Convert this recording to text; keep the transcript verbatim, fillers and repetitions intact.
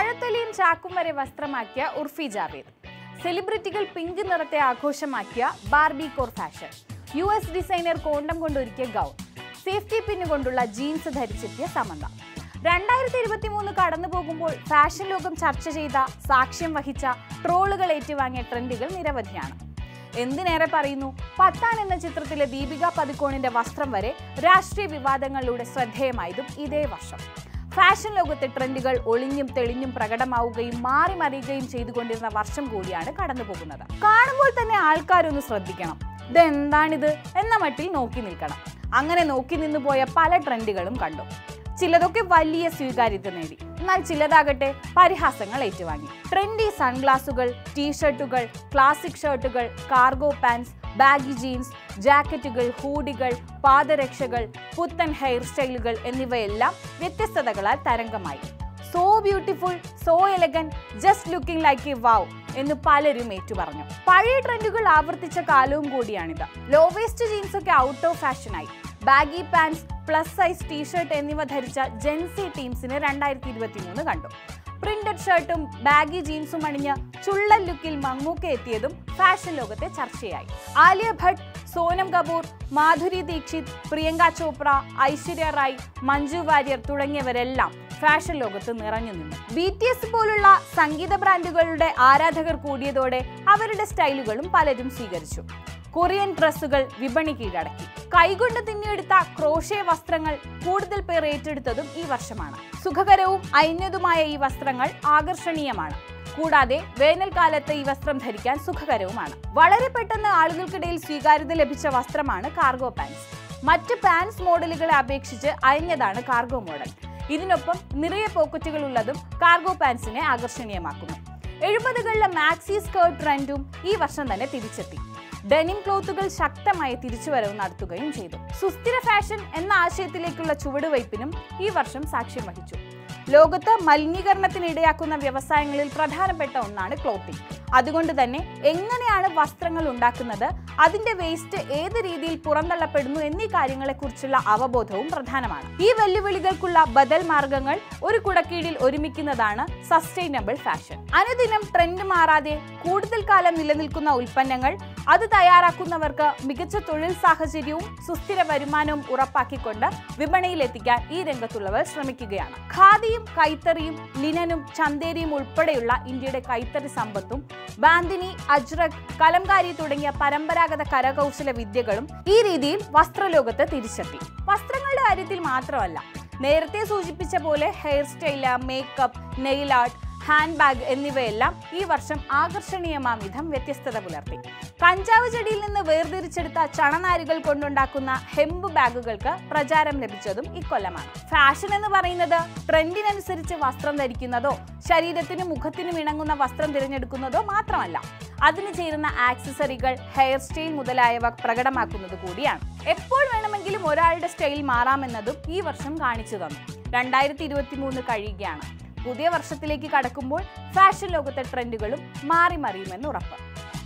വാഴത്തൊലിയും ചാക്കും വരെ വസ്ത്രമാക്കിയ ഉർഫി ജാവേദ്. സെലിബ്രിറ്റികൾ പിങ്ക് നിറത്തെ ആഘോഷമാക്കിയ Barbie core fashion. U S designer condom കൊണ്ടൊരുക്കിയ ഗൗൺ. സേഫ്റ്റി പിന്നു കൊണ്ടുള്ള ജീൻസ് ധരിച്ചെത്തിയ സമന്ത. രണ്ടായിരത്തി ഇരുപത്തി മൂന്ന് കടന്നു പോകുമ്പോൾ ഫാഷൻ ലോകം ചർച്ച ചെയ്ത, സാക്ഷ്യം വഹിച്ച, ട്രോളുകൾ ഏറ്റുവാങ്ങിയ ട്രെൻഡുകൾ നിരവധിയാണ്. എന്തിനേറെ പറയുന്നു, പത്താൻ എന്ന ചിത്രത്തിലെ ദീപിക പദുക്കോണിന്റെ വസ്ത്രം വരെ രാഷ്ട്രീയ വിവാദങ്ങളിലൂടെ ശ്രദ്ധേയമായതും ഇതേ വർഷം. ഫാഷൻ ലോകത്തെ ട്രെൻഡുകൾ ഒളിഞ്ഞും തെളിഞ്ഞും പ്രകടമാവുകയും മാറി മറിയുകയും ചെയ്തുകൊണ്ടിരുന്ന വർഷം കൂടിയാണ് കടന്നു പോകുന്നത്. കാണുമ്പോൾ തന്നെ ആൾക്കാരൊന്ന് ശ്രദ്ധിക്കണം, ഇതെന്താണിത് എന്ന മട്ടിൽ നോക്കി നിൽക്കണം. അങ്ങനെ നോക്കി നിന്നു പോയ പല ട്രെൻഡുകളും കണ്ടു. ചിലതൊക്കെ വലിയ സ്വീകാര്യത നേടി, എന്നാൽ ചിലതാകട്ടെ പരിഹാസങ്ങൾ ഏറ്റുവാങ്ങി. ട്രെൻഡി സൺഗ്ലാസുകൾ, ടീഷർട്ടുകൾ, ക്ലാസിക് ഷർട്ടുകൾ, കാർഗോ പാൻസ്, ബാഗി ജീൻസ്, ജാക്കറ്റുകൾ, ഹൂഡികൾ, പാദരക്ഷകൾ, പുത്തൻ ഹെയർ സ്റ്റൈലുകൾ എന്നിവയെല്ലാം വ്യത്യസ്തതകളാൽ തരംഗമായി. So beautiful, so elegant, just looking like a wow എന്ന് പലരും ഏറ്റുപറഞ്ഞു. പഴയ ട്രെൻഡുകൾ ആവർത്തിച്ച കാലവും കൂടിയാണിത്. ലോ വേസ്റ്റ് ജീൻസ് ഒക്കെ ഔട്ട് ഓഫ് ഫാഷനായി. Baggy pants, plus size T-shirt എന്നിവ ധരിച്ച ജെൻസി ടീംസിന് രണ്ടായിരത്തി ഇരുപത്തി മൂന്ന് കണ്ടു. പ്രിന്റഡ് ഷർട്ടും ബാഗി ജീൻസും അണിഞ്ഞ് ചുള്ളൻ ലുക്കിൽ മമ്മൂക്ക എത്തിയതും ഫാഷൻ ലോകത്തെ ചർച്ചയായി. ആലിയ ഭട്ട്, സോനം കപൂർ, മാധുരി ദീക്ഷിത്, പ്രിയങ്ക ചോപ്ര, ഐശ്വര്യ റായ്, മഞ്ജു വാര്യർ തുടങ്ങിയവരെല്ലാം ഫാഷൻ ലോകത്ത് നിറഞ്ഞു നിന്നു. ബി ടി എസ് പോലുള്ള സംഗീത ബ്രാൻഡുകളുടെ ആരാധകർ കൂടിയതോടെ അവരുടെ സ്റ്റൈലുകളും പലരും സ്വീകരിച്ചു. കൊറിയൻ ഡ്രസ്സുകൾ വിപണി കീഴടക്കി. കൈകൊണ്ട് തിന്നിയെടുത്ത ക്രോഷേ വസ്ത്രങ്ങൾ കൂടുതൽ പേർ ഏറ്റെടുത്തതും ഈ വർഷമാണ്. സുഖകരവും അയഞ്ഞതുമായ ഈ വസ്ത്രങ്ങൾ ആകർഷണീയമാണ്. കൂടാതെ വേനൽക്കാലത്ത് ഈ വസ്ത്രം ധരിക്കാൻ സുഖകരവുമാണ്. വളരെ പെട്ടെന്ന് ആളുകൾക്കിടയിൽ സ്വീകാര്യത ലഭിച്ച വസ്ത്രമാണ് കാർഗോ പാൻസ്. മറ്റ് പാൻസ് മോഡലുകളെ അപേക്ഷിച്ച് അയഞ്ഞതാണ് കാർഗോ മോഡൽ. ഇതിനൊപ്പം നിറയെ പോക്കറ്റുകൾ ഉള്ളതും കാർഗോ പാൻസിനെ ആകർഷണീയമാക്കുന്നു. എഴുപതുകളിലെ മാക്സി സ്കേർട്ട് ട്രെൻഡും ഈ വർഷം തന്നെ തിരിച്ചെത്തി. ഡെനിം ക്ലോത്തുകൾ ശക്തമായ തിരിച്ചുവരവ് നടത്തുകയും ചെയ്തു. സുസ്ഥിര ഫാഷൻ എന്ന ആശയത്തിലേക്കുള്ള ചുവടുവയ്പ്പിനും ഈ വർഷം സാക്ഷ്യം വഹിച്ചു. ലോകത്ത് മലിനീകരണത്തിനിടയാക്കുന്ന വ്യവസായങ്ങളിൽ പ്രധാനപ്പെട്ട ഒന്നാണ് ക്ലോത്തിങ്. അതുകൊണ്ട് തന്നെ എങ്ങനെയാണ് വസ്ത്രങ്ങൾ ഉണ്ടാക്കുന്നത്, അതിന്റെ വേസ്റ്റ് ഏത് രീതിയിൽ പുറന്തള്ളപ്പെടുന്നു എന്നീ കാര്യങ്ങളെക്കുറിച്ചുള്ള അവബോധവും പ്രധാനമാണ്. ഈ വെല്ലുവിളികൾക്കുള്ള ബദൽ മാർഗങ്ങൾ ഒരു കുടക്കീഴിൽ ഒരുമിക്കുന്നതാണ് സസ്റ്റൈനബിൾ ഫാഷൻ. അനുദിനം ട്രെൻഡ് മാറാതെ കൂടുതൽ കാലം നിലനിൽക്കുന്ന ഉൽപ്പന്നങ്ങൾ, അത് തയ്യാറാക്കുന്നവർക്ക് മികച്ച തൊഴിൽ സാഹചര്യവും സുസ്ഥിര വരുമാനവും ഉറപ്പാക്കിക്കൊണ്ട് വിപണിയിൽ എത്തിക്കാൻ ഈ രംഗത്തുള്ളവർ ശ്രമിക്കുകയാണ്. ഖാദിയും കൈത്തറിയും ലിനനും ചന്തേരിയും ഉൾപ്പെടെയുള്ള ഇന്ത്യയുടെ കൈത്തറി സമ്പത്തും ബാന്തിനി, അജ്രക്, കലംകാരി തുടങ്ങിയ പരമ്പരാഗത കരകൗശല വിദ്യകളും ഈ രീതിയിൽ വസ്ത്രലോകത്ത് തിരിച്ചെത്തി. വസ്ത്രങ്ങളുടെ കാര്യത്തിൽ മാത്രമല്ല, നേരത്തെ സൂചിപ്പിച്ച പോലെ hair style, makeup, nail art, hand bag എന്നിവയെല്ലാം ഈ വർഷം ആകർഷണീയമാം വിധം വ്യത്യസ്തത പുലർത്തി. കഞ്ചാവ് ചെടിയിൽ നിന്ന് വേർതിരിച്ചെടുത്ത ചണനാരുകൾ കൊണ്ടുണ്ടാക്കുന്ന ഹെമ്പ് ബാഗുകൾക്ക് പ്രചാരം ലഭിച്ചതും ഇക്കൊല്ലമാണ്. ഫാഷൻ എന്ന് പറയുന്നത് ട്രെൻഡിനനുസരിച്ച് വസ്ത്രം ധരിക്കുന്നതോ ശരീരത്തിനും മുഖത്തിനും ഇണങ്ങുന്ന വസ്ത്രം തിരഞ്ഞെടുക്കുന്നതോ മാത്രമല്ല, അതിന് ചേരുന്ന ആക്സസറികൾ, ഹെയർ സ്റ്റൈൽ മുതലായവ പ്രകടമാക്കുന്നത് കൂടിയാണ്. എപ്പോൾ വേണമെങ്കിലും ഒരാളുടെ സ്റ്റൈൽ മാറാമെന്നതും ഈ വർഷം കാണിച്ചു തന്നു. രണ്ടായിരത്തി ഇരുപത്തി മൂന്ന് കഴിയുകയാണ്. പുതിയ വർഷത്തിലേക്ക് കടക്കുമ്പോൾ ഫാഷൻ ലോകത്തെ ട്രെൻഡുകളും മാറി മറിയുമെന്ന് ഉറപ്പ്.